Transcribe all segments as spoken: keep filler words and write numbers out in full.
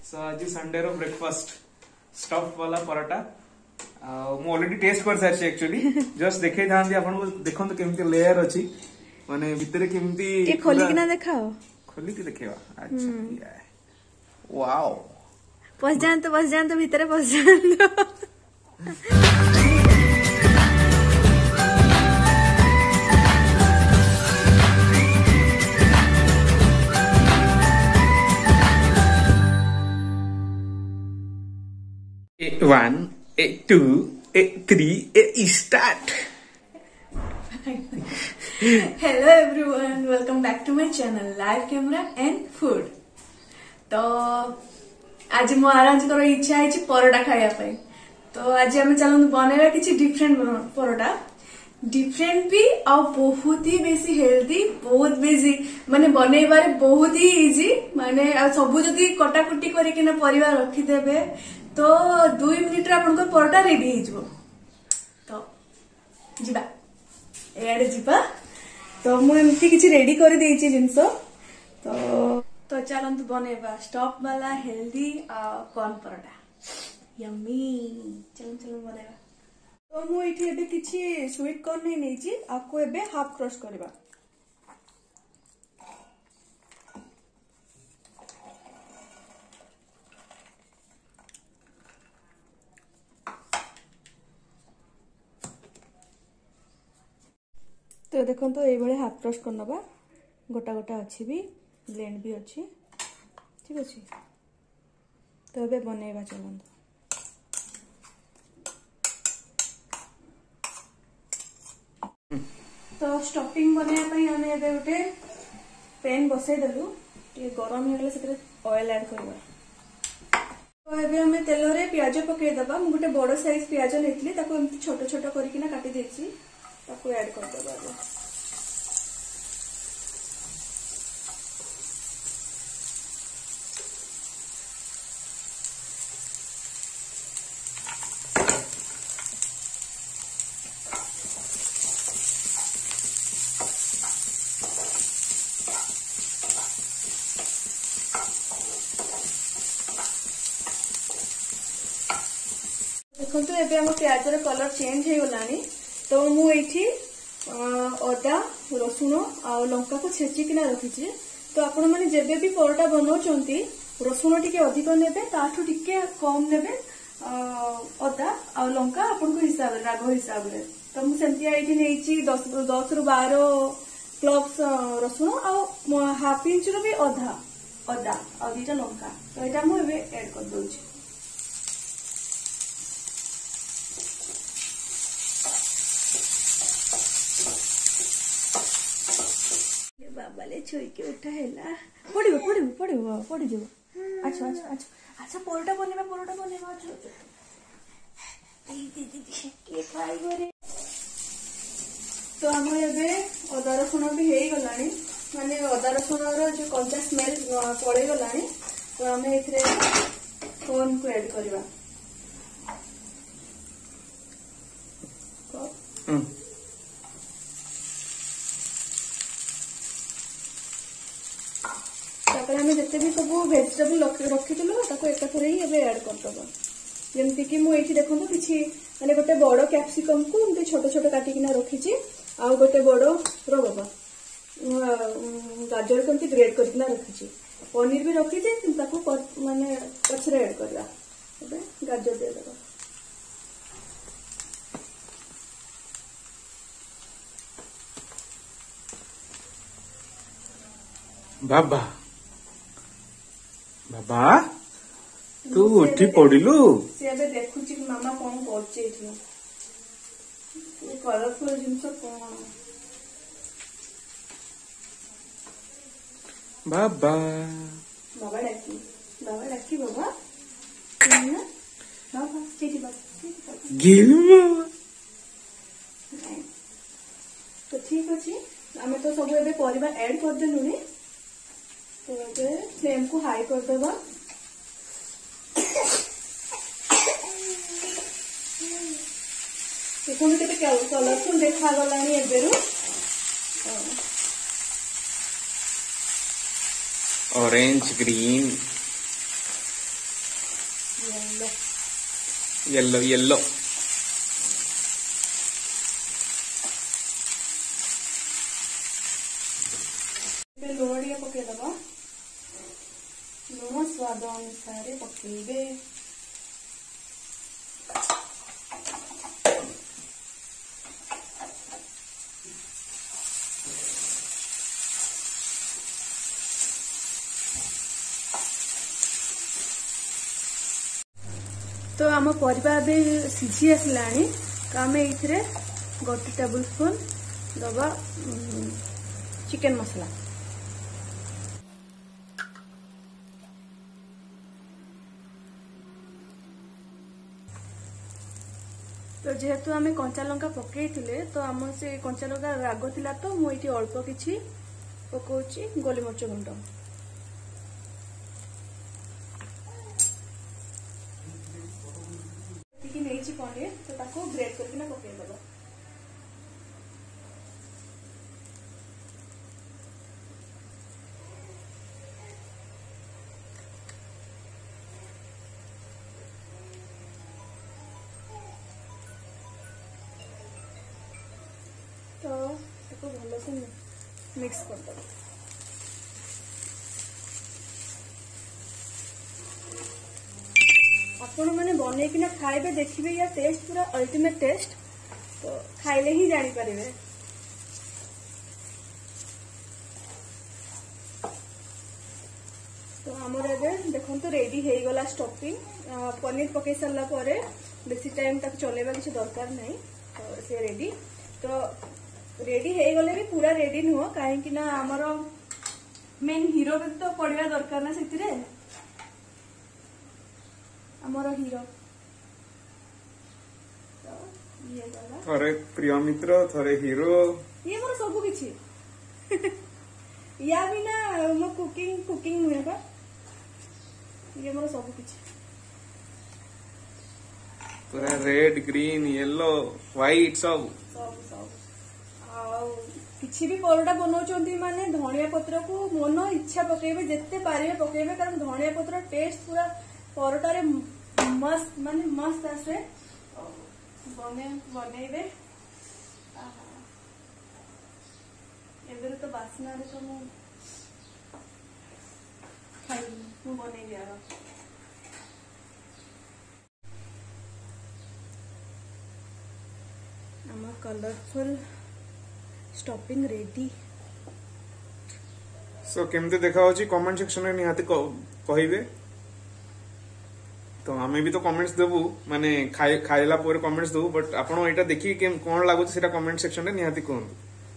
सो आज संडे रो breakfast stuff वाला पराठा मु ऑलरेडी टेस्ट कर सारी एक्चुअली जस्ट देखे था आपन को देखो तो केमती लेयर अछि माने भीतर केमती के खोली कि ना देखाओ खोली के देखेवा अच्छा वाओ पस जान तो बस जान तो भीतर पस जान One, eight, two, eight, three, eight, start. Hello everyone, welcome back to my channel Live Camera and Food. तो आज मो आराम करो इच्छा है परोटा खाया पाई तो आज आम चलते बनवा किसी डिफरेंट परोटा डिफरेंट भी आ बहुत ही बेसी हेल्दी बहुत बेसी माने बनइबार बहुत ही इजी माने सब जदि कटाकुटी करके परिवार रखिदेबे तो दुई मिनिट रे आपन को परोटा रेडी हो तो जीवा एआडे जीवा तो मु एमती किछि रेडी कर देछि जिंस तो तो चलंतु बनेबा स्टॉप वाला हेल्दी कॉर्न परोटा यम्मी चलन चलन बनेबा तो मु इठी एबे किछि स्वीट कॉर्न नै नेछि आपको एबे हाफ क्रश करबा तो देखो तो ये हाफ क्रश कर नवा गोटा गोटा अच्छी भी ब्लेंड भी अच्छी ठीक अच्छे तो ये बनइबा चलते तो स्टफिंग बनवाई आम ए गोटे पैन बसईदेलु गरम हो ऑयल ऐड करवा तो ये आम तेल रे प्याज पकईदबा मुझे गोटे बड़ साइज प्याज नहीं छोट छोट करके काटी देछि ताको ऐड कर दबा देखो एबे हम प्याज रे कलर चेंज हो गलानी तो मुझे अदा रसुण आ लंका को छेचिकिना रखी तो आपण मैंने जेबे भी परोटा बनाउछंती रसुण टिके अधिक नेबे ताठू टिके कम नेबे अदा आ लंका आपण को हिसाब रे राग हिसाब रे तो मु सेंतिया एठी नेछि दस दस रु बारह क्लब्स रसुण आ हाफ इंच रो भी अधा अदा आ दीटा लंका तो एटा मु एबे ऐड कर दोछि बाबाले छोइके उठा हेला पड़िबो पड़िबो पड़िबो पड़ी जबो अच्छा अच्छा अच्छा अच्छा परोटा बनेबा परोटा बनेबा अच्छा दी दी दी के खाई गरे तो हम एबे अदा रसुण भी हेई गलानी माने अदा रसुण रो जो कंचा स्मेल पड़े गलानी तो हम एथरे कॉर्न को ऐड करबा हम जिते भी सब वेजिटेबल रखी एकाथर ही ऐड करदबा जमती कि मुझे देखो किसी माने गोटे बड़ कैप्सिकम को एमती छोट छोट काटिकिना रखी आ गोटे बड़ रबा गाजर को ग्रेड करकिना रखी पनीर भी रखी माने पछरे ऐड करवा गाजर दे देबा बाबा बाबा तू उठी पड़िलु से देखुची मामा कौन करछे कलरफुल जिनस कौन बाबा बाबा डाकी बाबा डाकी बाबा बाबा चेटी बाबा गिल तो ठीक अच्छे आम तो सब ए परिवा ऐड कर देलुनी तो ये फ्लेम को हाई कर देबा देखो केते कलरफुल देखा गलानी एबेरु ऑरेंज ग्रीन येलो येलो लुण टे पकईदब लुण स्वाद अनुसार पकईबे तो आम परिवा सिझी आसला तो आम ये गोटे टेबल स्पून दबा चिकन मसला तो जेहेतु आम कंचा लंका पकई तो आम से कंचा लंका राग थिला तो मुझे अल्प किछि पकाउछि गोलमरिच गुंड नहीं पनीर तो ताको ग्रेट करके पकई दबा तो ताको भल से मिक्स कर दबा आपण मैंने बनईकिना खाइबे देखिए या टेस्ट पूरा अल्टीमेट टेस्ट तो खाइले ही जानी पारे। तो आमर एबे देखो तो रेडी हो गला स्टफिंग पनीर पकई सारा पर बेसी टाइम तक चलेबा किसी दरकार नहीं तो से रेडी तो रेडी हो गले भी पूरा रेडी नुह कहीं आमर मेन हीरो भी तो पड़वा दरकार ना से आमर हीरो तो ये गला थरे प्रिय मित्र थरे हीरो ये मोर सब किछि या बिना मो कुकिंग कुकिंग नुहे बा ये मोर सब किछि पूरा रेड ग्रीन येलो व्हाइट सब सब सब आ किछि भी परोटा बनाउचंती माने धनिया पत्र को मन इच्छा पकेबे जेते पारिबे पकेबे कारण धनिया पत्र टेस्ट पूरा परोटा रे मस्त माने मस्त आसे बने बनेबे एबे तो बासना रे तो मु खाई मु बने दिया आम कलरफुल स्टफिंग रेडी सो केमते देखा होची कमेंट सेक्शन रे निहाती कहिबे तो आमे भी तो कमेंट्स देबू माने खाइ खाइला पर कमेंट्स देबू बट आपण एटा देखि के कोन लागो सेटा कमेंट सेक्शन रे निहाती कोन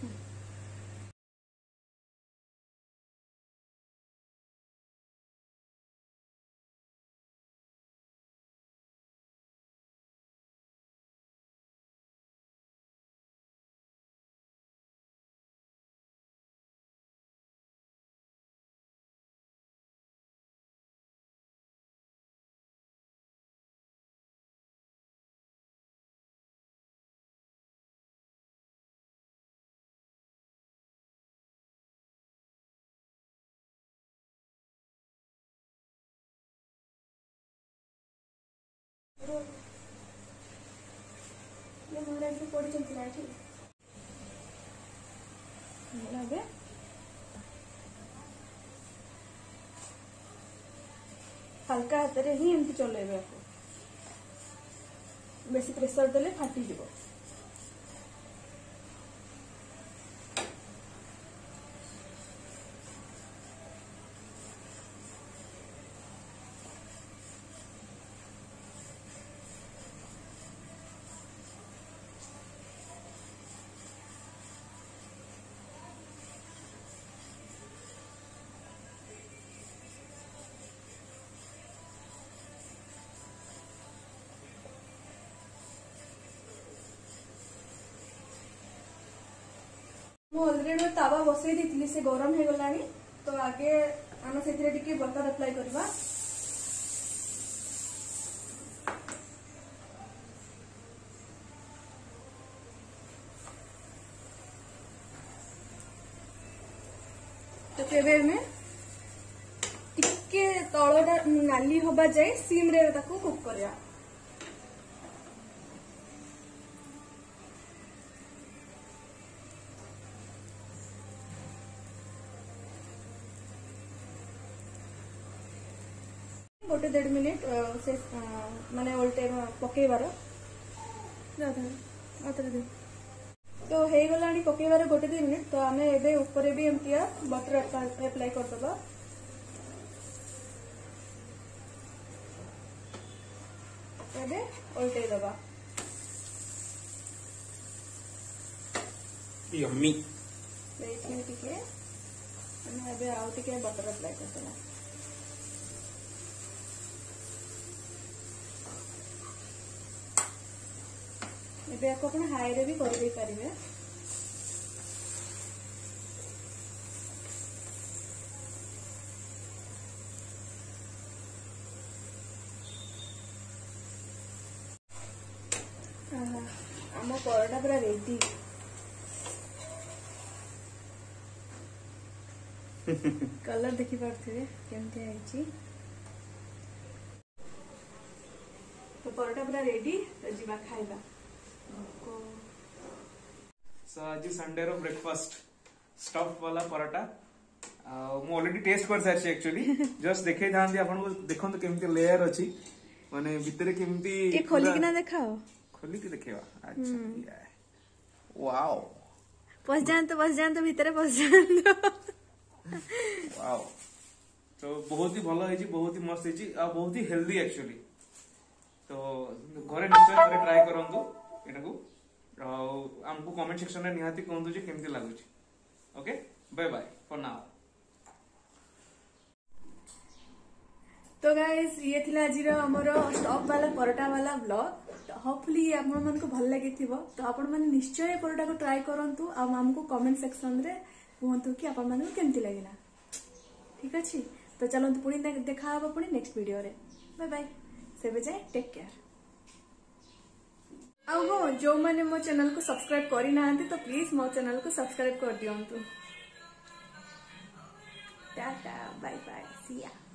ये मोरा भी पड़ी चलती रहा है लगे हल्का हाथ रे ही एमती चलेबे आपको बेसी प्रेशर देले फाटी जीवो ऑलरेडी तावा बसई दी से गरम हो गला तो आगे आम से बटर अप्लाई करवा तो केबे में टिके तलटा नाली हवा जाए सिम रे ताको कुक करिया। गोटे डेढ़ मिनिट से माने उल्टे पकेबार तो हो गला पकेबार गोटे दुई मिनिट। तो आम एबे ऊपर भी एमती बटर एप्लाई करदबा। एबे उल्टे दबा। यम्मी देखिए टिके आम एबे आउ टिके बटर एप्लाई करदबा। एबे आपको अपने हाई रे भी कर दे पारिबे। आम परोटा पूरा रेडी। कलर देखि पारथिबे केमते आइची। तो परोटा पूरा रेडी। तो जीवा खाइबा। सो आज संडे रो ब्रेकफास्ट स्टफ वाला पराठा मु ऑलरेडी टेस्ट कर सारी एक्चुअली जस्ट देखे था आपन को देखंत केमती लेयर अछि माने भितरे केमती ए खोली किना देखाओ। खोली के देखेवा। अच्छा वाओ पस जान तो बस जान तो भीतर पस जान तो वाओ। तो बहुत ही भलो है बहुत ही मस्त है आ बहुत ही हेल्दी एक्चुअली। तो घरे निश्चय घरे ट्राई करंतु एटा को आमको कमेंट सेक्शन में निहाती कहतु जे केमती लागुची। Okay bye bye for now. तो गाइस ये थिला आजिर हमर स्टॉप वाला परोटा वाला ब्लॉग। तो होपफुली आपण मन को भल लागि थिबो। तो आपण मन निश्चय परोटा को ट्राई करंतु आ हमको कमेंट सेक्शन रे कहतु कि आपण मन को केमती लागिला। ठीक अछि। तो चलंतु पुणी देखा हबो पुणी नेक्स्ट वीडियो रे। बाय बाय सेबे जाय टेक केयर। आउ हो जो मैंने मो चैनल को सब्सक्राइब करी नांती तो प्लीज मो चैनल को सब्सक्राइब कर दियंतु। टाटा बाय बाय सी या।